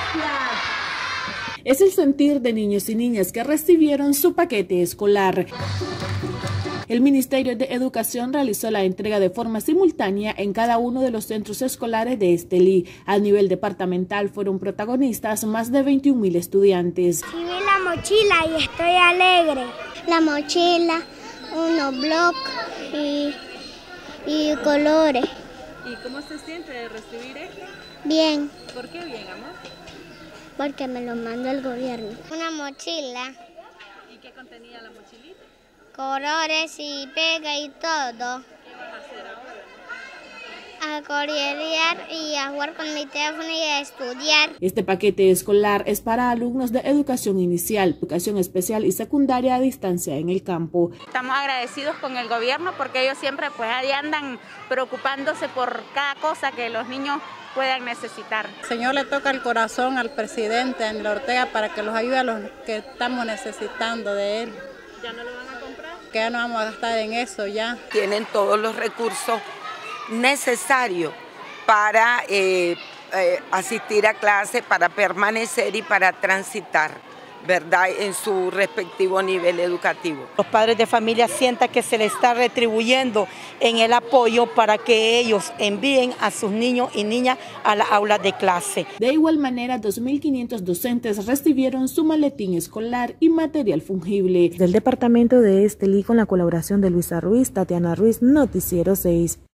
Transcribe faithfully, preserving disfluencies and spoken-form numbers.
Es el sentir de niños y niñas que recibieron su paquete escolar. El Ministerio de Educación realizó la entrega de forma simultánea en cada uno de los centros escolares de Estelí. A nivel departamental fueron protagonistas más de veintiún mil estudiantes. Recibí la mochila y estoy alegre. La mochila, unos bloques y, y colores. ¿Y cómo se siente de recibir esto? Bien. ¿Por qué bien, amor? Porque me lo mandó el gobierno. Una mochila. ¿Y qué contenía la mochilita? Colores y pega y todo. ¿Qué vas a hacer ahora? A colorear y a jugar con mi teléfono y a estudiar. Este paquete escolar es para alumnos de educación inicial, educación especial y secundaria a distancia en el campo. Estamos agradecidos con el gobierno porque ellos siempre pues ahí andan preocupándose por cada cosa que los niños puedan necesitar. Señor, le toca el corazón al presidente Daniel Ortega para que los ayude a los que estamos necesitando de él. ¿Ya no lo van a comprar? Que ya no vamos a gastar en eso ya. Tienen todos los recursos necesarios para eh, eh, asistir a clase, para permanecer y para transitar, ¿verdad?, en su respectivo nivel educativo. Los padres de familia sientan que se les está retribuyendo en el apoyo para que ellos envíen a sus niños y niñas a las aulas de clase. De igual manera, dos mil quinientos docentes recibieron su maletín escolar y material fungible. Del departamento de Estelí, con la colaboración de Luisa Ruiz, Tatiana Ruiz, Noticiero seis.